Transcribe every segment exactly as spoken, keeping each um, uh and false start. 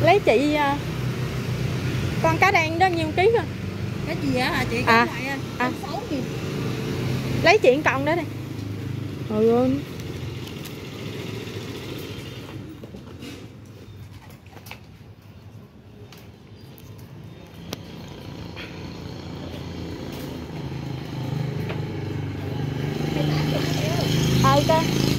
Lấy chị con cá đen đó nhiêu ký rồi? Cái gì á hả chị? Cái À, loại à. sáu nghìn. Lấy chuyện còn đó đi. Trời ơi. Ờ cơ.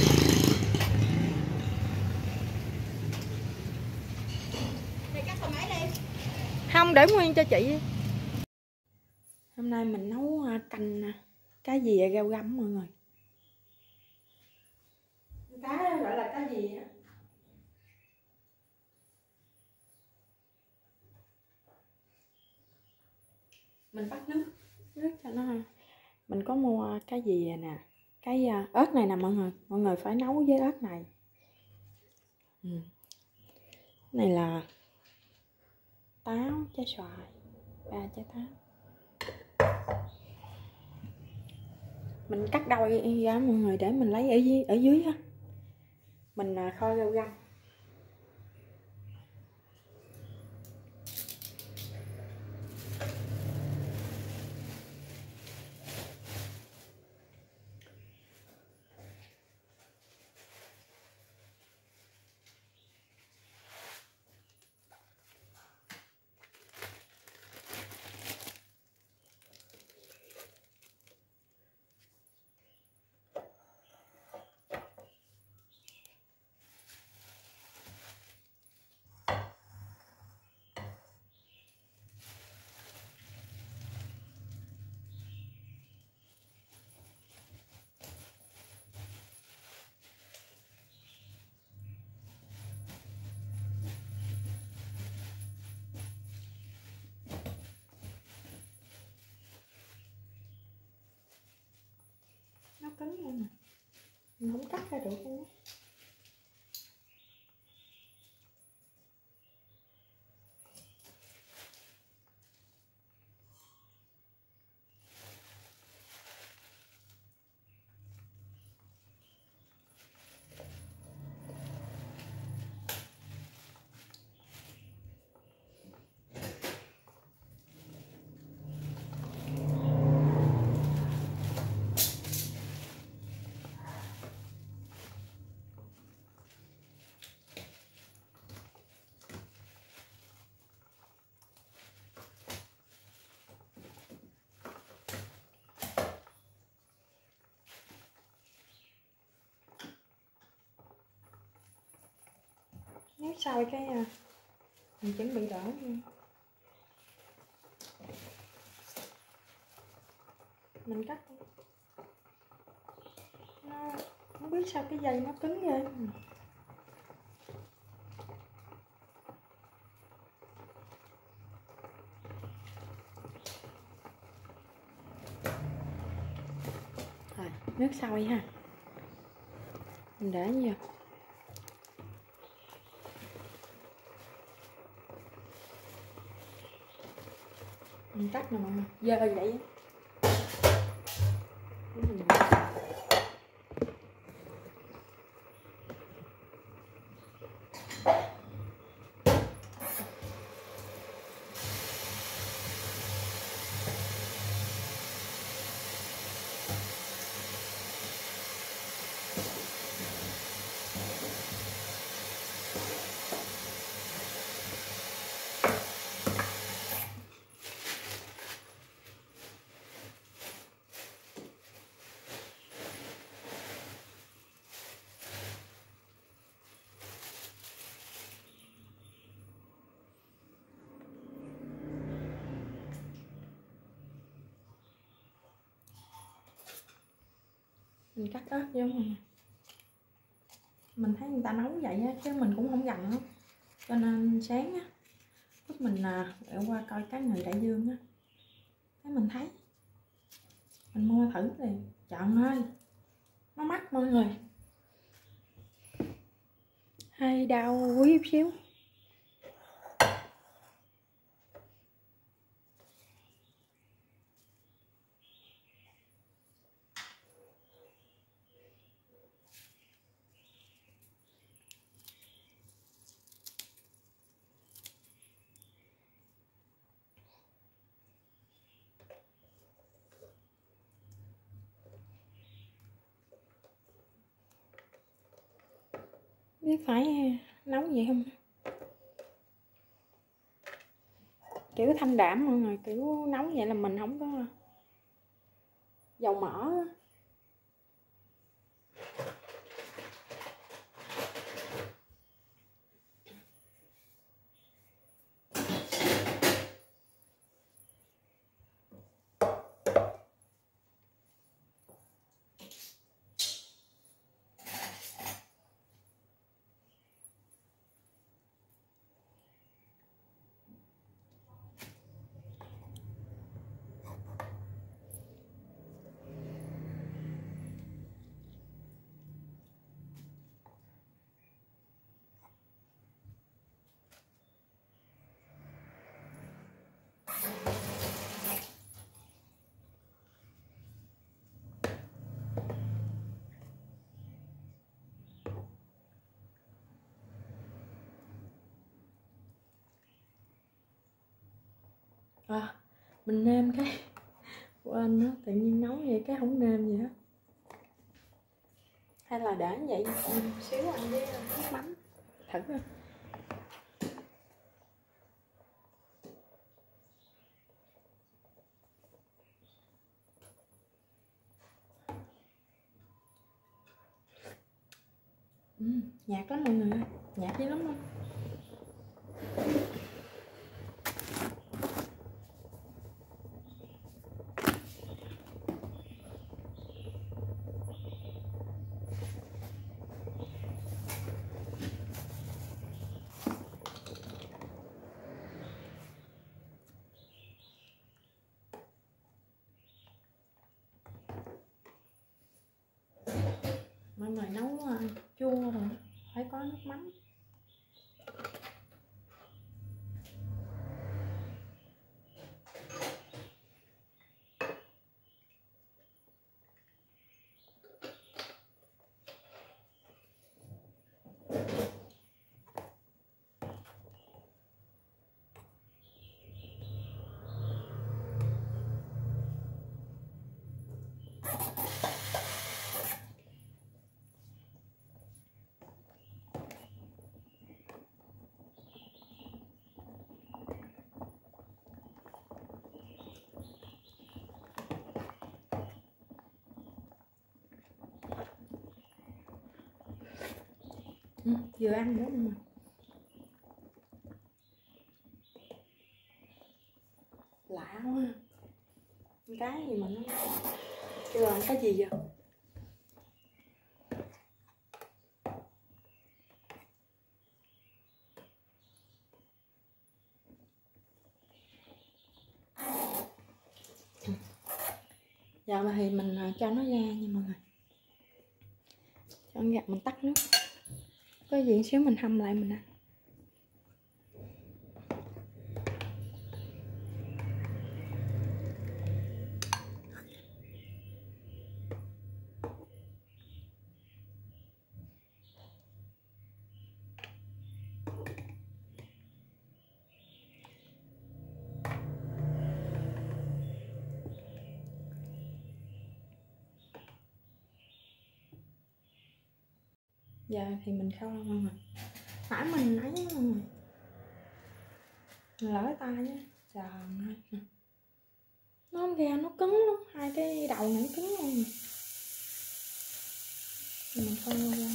Thì cắt tầm mấy đi. Không, để nguyên cho chị. Hôm nay mình nấu canh cá dìa rau găm mọi người. Cá gọi là cá gì á. Mình bắt nước nước cho nó. Mình có mua cái gì nè, cái ớt này nè mọi người, mọi người phải nấu với ớt này. Ừ. Này là táo, trái xoài, ba trái táo. Mình cắt đôi ra mọi người để mình lấy ở dưới ở dưới á. Mình kho rau găm. Nó cứng luôn nè, mình không cắt ra được luôn á. Nếu sau cái mình chuẩn bị đỡ nha. Mình cắt nó không biết sao cái dây nó cứng ghê. Rồi, nước sôi ha. Mình để vô. Mình cắt nè mọi người, dơ vậy. Mình mình cắt ớt vô mà. Mình thấy người ta nấu vậy á, chứ mình cũng không rành lắm. Cho nên sáng á, lúc mình để qua coi Cá Ngừ Đại Dương á, thấy mình thấy mình mua thử thì trời ơi, nó mắc mọi người, hay đau quý chút xíu. biết phải nấu vậy không, kiểu thanh đạm mọi người, kiểu nấu vậy là mình không có dầu mỡ. À, mình nêm cái quên nó, tự nhiên nấu vậy cái không nêm gì hết. Hay là để vậy một xíu ăn với nước mắm thử coi. Ừ, nhạt lắm mọi người ơi, nhạt dữ lắm luôn. Mọi người nấu uh, chua rồi phải có nước mắm. Ừ, vừa ăn nữa mà. Lạ quá. Cái gì mà nó chưa làm cái gì vậy? Giờ thì mình cho nó ra nha mọi người. Cho gạt mình tắt nước. Có gì xíu mình hâm lại mình ăn. Giờ thì mình khâu ra mọi người. Phải mình ấy mọi người, mình lỡ tay á. Trời ơi, nó không ra, nó cứng lắm, hai cái đầu này nó cứng luôn. Mình khâu ra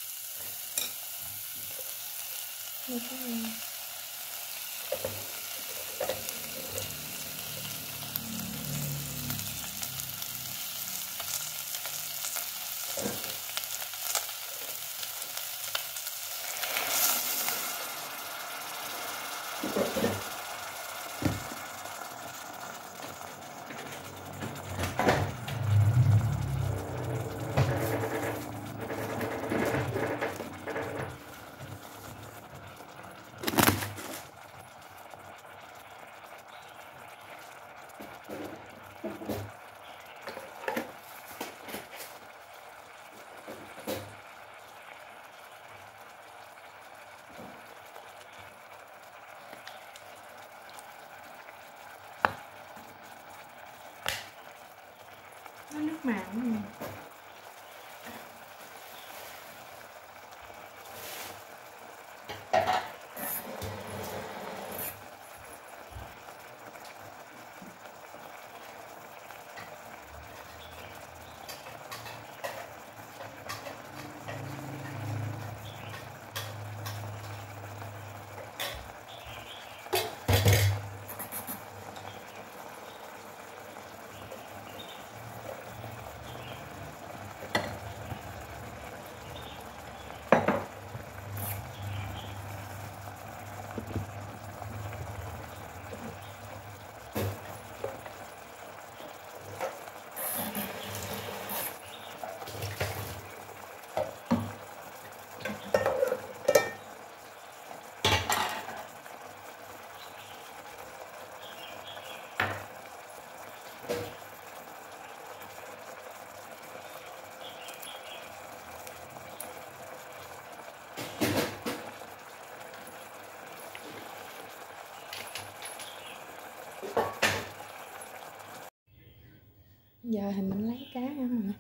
như thế này. Nó nước màu nữa. Giờ thì mình lấy cá nha mọi người.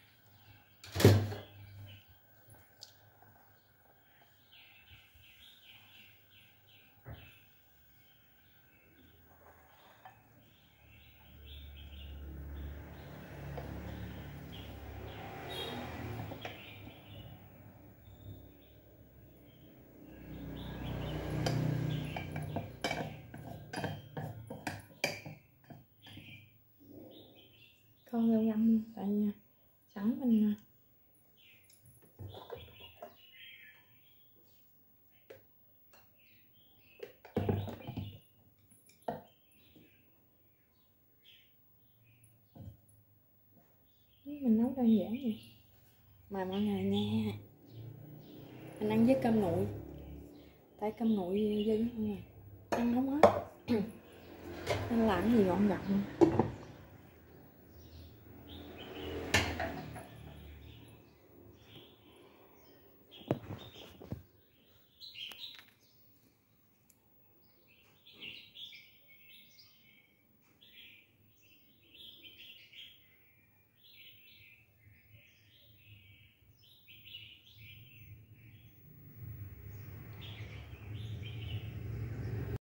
Con rau răm luôn, tại vì sẵn mình mình nấu đơn giản vậy mà mọi người nha, mình ăn với cơm nguội, tại cơm nguội dư mọi người ăn không hết nên làm gì gọn gọn.